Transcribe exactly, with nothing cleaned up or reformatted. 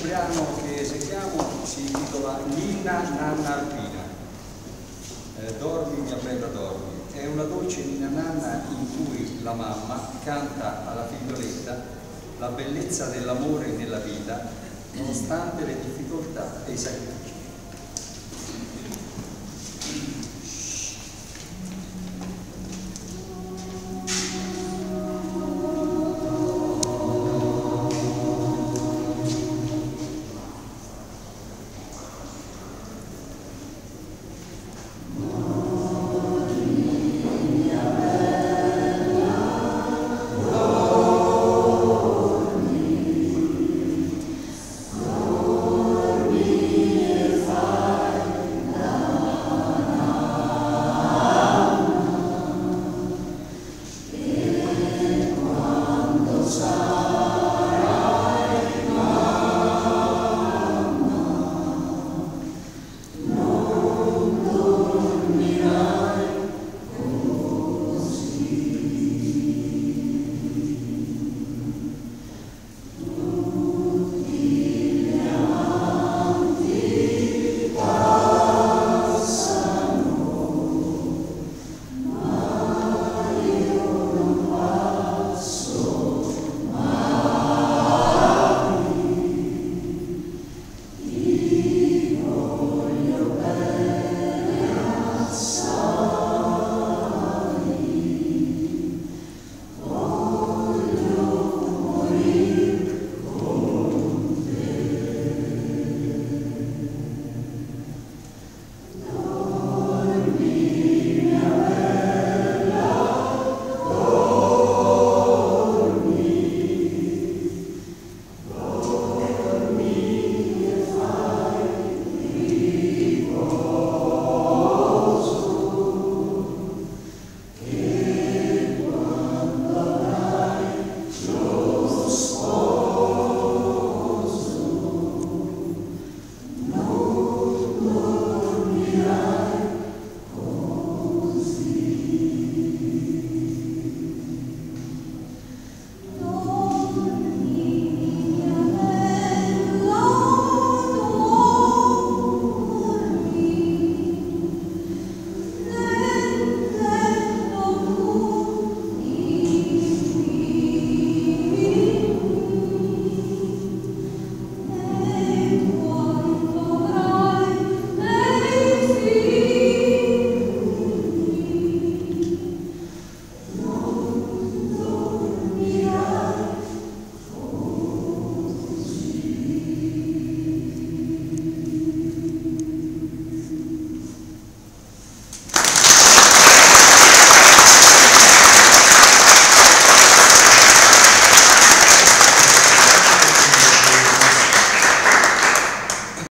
brano che seguiamo si intitola Ninna Nanna Alpina. Eh, dormi mia bella dormi. È una dolce ninna nanna in cui la mamma canta alla figlioletta la bellezza dell'amore nella vita nonostante le difficoltà e i sacrifici.